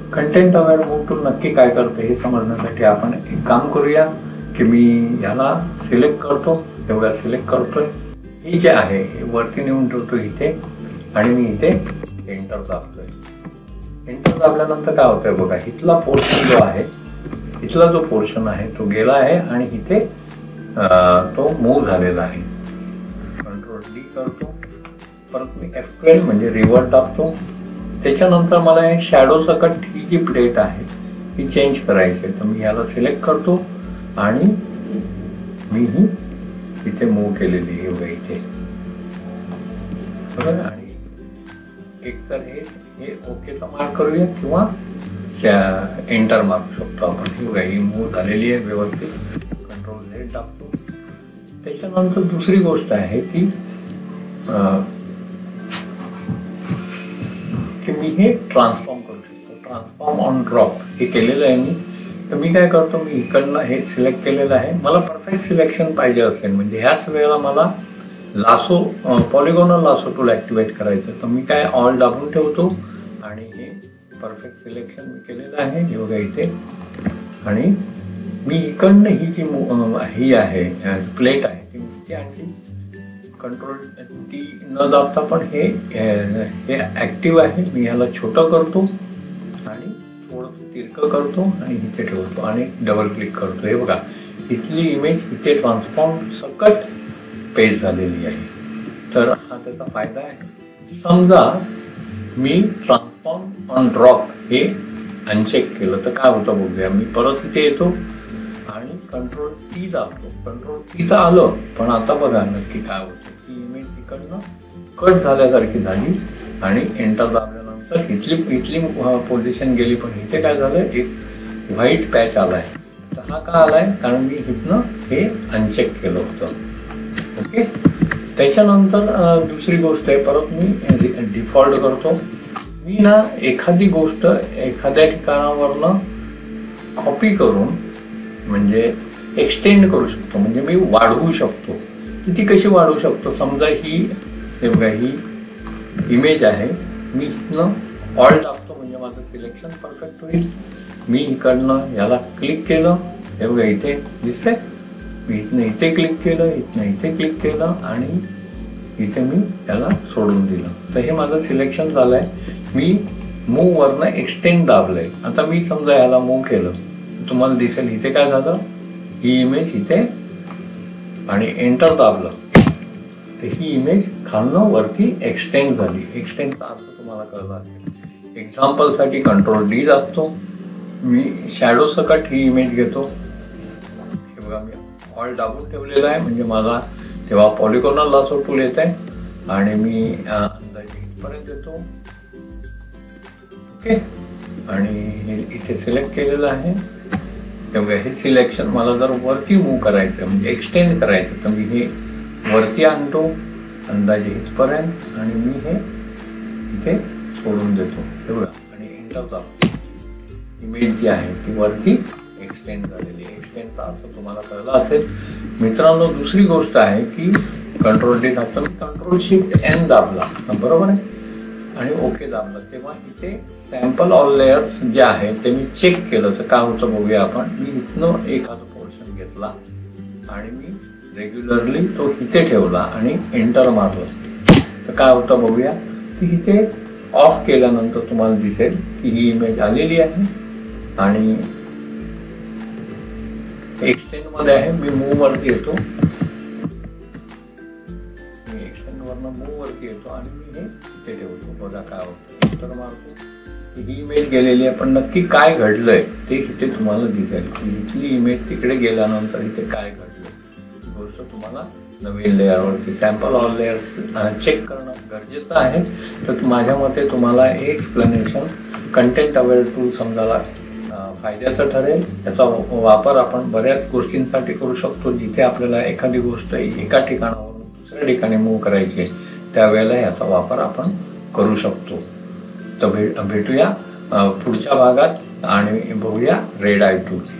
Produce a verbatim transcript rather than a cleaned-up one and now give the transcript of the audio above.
Content aware move tool नक्की काय करते हे समजण्यासाठी आपण एक काम करूया की मी याला सिलेक्ट करतो, एवढा सिलेक्ट करतोय, ही जे आहे हे वरती नेऊन ठेवतो इथे आणि मी इथे एंटर दाबतोय. एंटर दाबल्यानंतर काय होतंय बघा, इथला पोर्शन जो आहे, इथला जो पोर्शन आहे तो गेला आहे आणि इथे तो मूव झालेला आहे. कंट्रोल डी करतो, परत मी एफ ट्वेल्व म्हणजे रिव्हर्ट दाबतो. त्याच्यानंतर मला हे शॅडो सकट ही जी प्लेट आहे ही चेंज करायची आहे, तर मी याला सिलेक्ट करतो आणि मी ही इथे मूव केलेली आहे बघा इथे बरोबर. आणि एक तर हे हे ओकेचा मार्क करूया किंवा एंटर मार्क शकतो आपण. ही बघा ही मूव झालेली आहे व्यवस्थित. कंट्रोल झेड दाबतो. त्याच्यानंतर दुसरी गोष्ट आहे की की मी हे ट्रान्सफॉर्म करू शकतो. ट्रान्सफॉर्म ऑन ड्रॉप हे केलेलं आहे मी. तर मी काय करतो, मी इकडनं हे सिलेक्ट केलेलं आहे. मला परफेक्ट सिलेक्शन पाहिजे असेल म्हणजे ह्याच वेळेला मला lasso polygonal lasso tool activate करायचं, तर मी काय ऑल दाबून ठेवतो आणि हे परफेक्ट सिलेक्शन मी केलेलं आहे हे बघा इथे. आणि मी इकडनं ही जी ही आहे प्लेट आहे ती इथे आणली. कंट्रोल टी न दाबता पण हे हे ॲक्टिव्ह आहे. मी ह्याला छोटं करतो आणि थोडंसं तिरकं करतो आणि इथे ठेवतो आणि डबल क्लिक करतो. हे बघा इथली इमेज इथे ट्रान्सफॉर्म सकट पेज झालेली आहे. तर हा त्याचा फायदा आहे. समजा मी ट्रान्सफॉर्म ऑन ड्रॉप हे अनचेक केलं तर काय होतं बघूया. मी परत इथे येतो आणि कंट्रोल टी दाबतो. कंट्रोल टी तर आलं, पण आता बघा नक्की काय होतं. ती इमेज तिकडनं कट झाल्यासारखी झाली आणि एंटर दाबल्यानंतर इथली इथली पोझिशन गेली, पण इथे काय झालं, एक व्हाईट पॅच आलाय. तर हा का आलाय, कारण मी इथनं हे अनचेक केलं होतं. ओके. त्याच्यानंतर दुसरी गोष्ट आहे, परत मी डिफॉल्ट करतो. मी ना एखादी गोष्ट एखाद्या ठिकाणावरनं कॉपी करून म्हणजे एक्सटेंड करू शकतो, म्हणजे मी वाढवू शकतो. ती कशी वाढवू शकतो, समजा ही हे बघा ही इमेज आहे, मी इथनं ऑल टाकतो म्हणजे माझं सिलेक्शन परफेक्ट होईल. मी इकडनं याला क्लिक केलं, हे बघा इथे दिसतंय. मी इथनं इथे क्लिक केलं, इथनं इथे क्लिक केलं आणि इथे मी याला सोडून दिलं. तर हे माझं सिलेक्शन झालं आहे. मी मूव वरनं एक्सटेंड दाबलंय. आता मी समजा याला मूव केलं, तुम्हाला दिसेल इथे काय झालं, ही इमेज इथे आणि एंटर दाबलं तर ही इमेज खालनं वरती एक्सटेंड झाली. एक्सटेंडचा अर्थ तुम्हाला कळला असेल. एक्झाम्पलसाठी कंट्रोल डी दाबतो. मी शॅडो सकट ही इमेज घेतो. हे बघा मी ऑल दाबून ठेवलेला आहे म्हणजे मला तेव्हा पॉलिगॉनल लासो टूल येत आहे आणि मी अंदाजे इथपर्यंत येतो. ओके. आणि हे इथे सिलेक्ट केलेलं आहे. तेव्हा हे सिलेक्शन मला जर वरती मूव्ह करायचं म्हणजे एक्सटेंड करायचं तर मी हे वरती आणतो अंदाजे इथपर्यंत आणि मी हे इथे सोडून देतो. हे बघा आणि एंटर दाबतो. इमेज जी आहे ती वरती एक्सटेंड झालेली आहे. एक्सटेंडचा अर्थ तुम्हाला कळला असेल. मित्रांनो दुसरी गोष्ट आहे की कंट्रोल डी दाबतो, मी कंट्रोल शिफ्ट एन दाबला बरोबर आहे आणि ओके दाबलं, तेव्हा इथे सॅम्पल ऑल लेयर्स जे आहे ते मी चेक केलं तर काय होतं बघूया आपण. मी इथनं एखादं पोर्शन घेतला आणि मी रेग्युलरली तो इथे ठेवला आणि एंटर मारलं तर काय होतं बघूया की इथे ऑफ केल्यानंतर तुम्हाला दिसेल की ही इमेज आलेली आहे आणि एक्सटेंड मध्ये आहे. मी मूव वरती येतो, मी एक्सटेंड वरनं मूव वरती येतो आणि मी हे इथे ठेवतो. बघा काय होतं, एंटर मारतो. ही इमेज गेलेली आहे पण नक्की काय घडलंय ते इथे तुम्हाला दिसेल की इथली इमेज तिकडे गेल्यानंतर इथे काय घडलंय ही गोष्ट तुम्हाला नवीन लेअरवरती सॅम्पल ऑल लेयर्स चेक करणं गरजेचं आहे. तर माझ्या मते तुम्हाला हे एक्सप्लेनेशन कंटेंट अवेअर टूल समजायला फायद्याचं ठरेल. याचा वापर आपण बऱ्याच गोष्टींसाठी करू शकतो. जिथे आपल्याला एखादी गोष्ट एका ठिकाणावरून दुसऱ्या ठिकाणी मूव्ह करायची आहे त्यावेळेला याचा वापर आपण करू शकतो. तर भे भेटूया पुढच्या भागात आणि बघूया रेड आय टूल.